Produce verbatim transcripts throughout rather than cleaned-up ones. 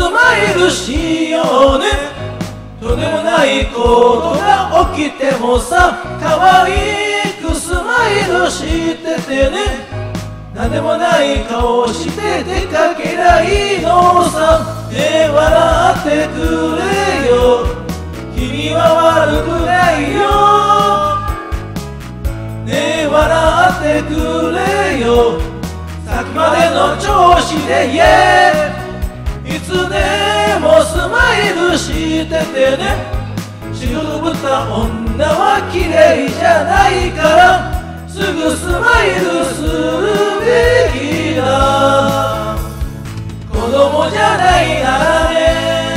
マイルしようね。とんでもないことが起きてもさ、可愛くスマイルしててね。なんでもない顔して出かけりゃいいのさ。ねえ笑ってくれよ、君は悪くないよ。ねえ笑ってくれよ、さっきまでの調子でイエーイ。いつでもスマイルしててね。仕事ぶった女は綺麗じゃないから、すぐスマイルするべきだ。子供じゃないならね。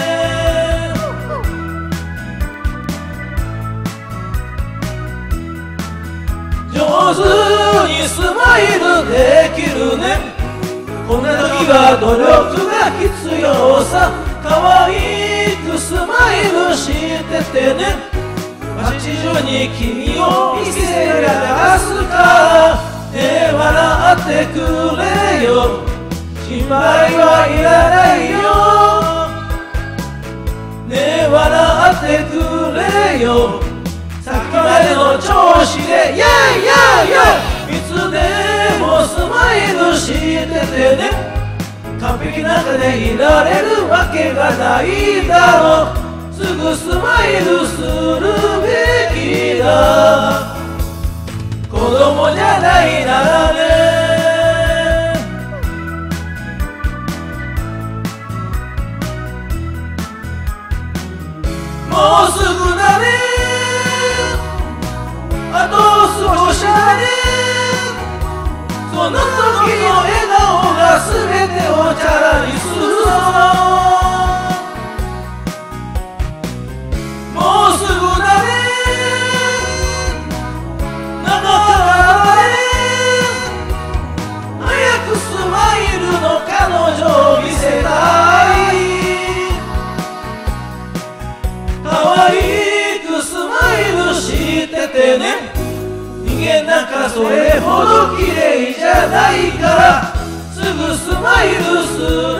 上手にスマイルできるね。こんな時は努力が必要さ。可愛くスマイルしててね。街中に君を見せりゃ出すから。ねえ笑ってくれよ、心配はいらないよ。ねえ笑ってくれよ、さっきまでの調子でイェイイェイイェイ。いつでもスマイルしててね。完璧なんかでいられるわけがないだろう。すぐスマイルするべきだ。子供じゃないならね。もうすぐだね、あと少しだね。その時の笑顔が全てをチャラにするぞ。もうすぐだね、長かね。早くスマイルの彼女を見せたい。可愛くスマイルしててね。人間なんかそれほど綺麗じゃないから、すぐスマイルする